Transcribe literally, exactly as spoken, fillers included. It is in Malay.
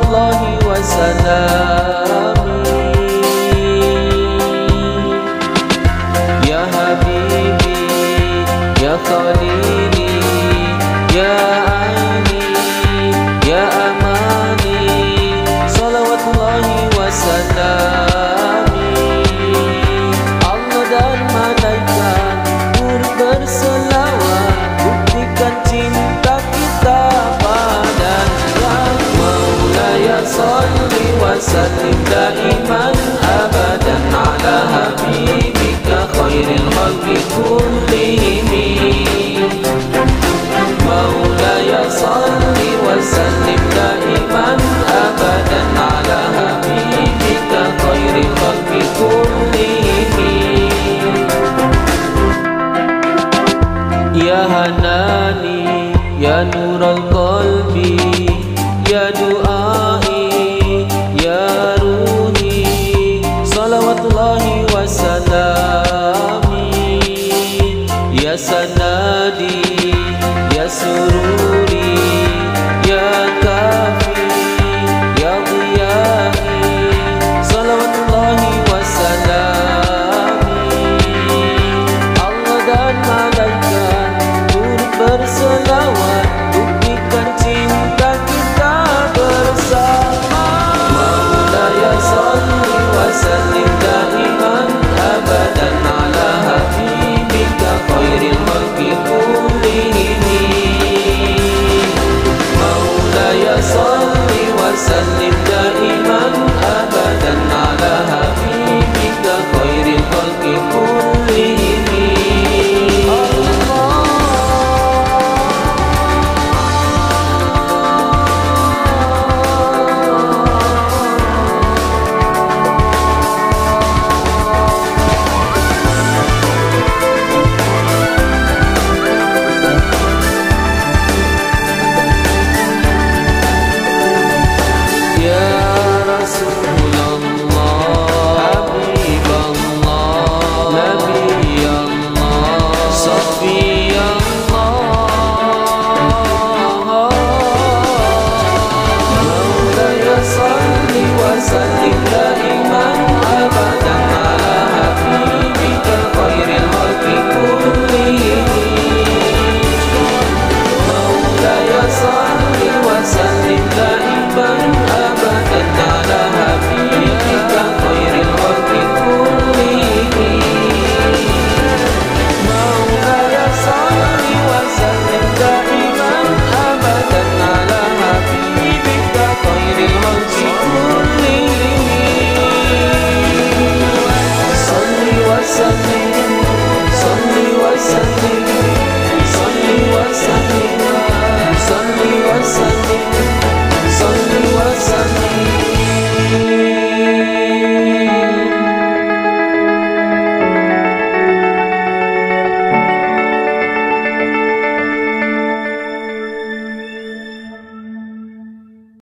salawatullahi wa salami. Ya Habibi, Ya Khalili, Ya Aini, Ya Amani, salawatullahi wa salami. Allah dan malaikat turut berselawat, buktikan cinta kita padanya. Maulaya salli wa sallim daiman abadan ala habibika khairil khalqi kullihim. Maulaya salli wa sallim daiman abadan ala habibika khairil khalqi kullihim. Ya Hanani, Ya Nurul Qalbi,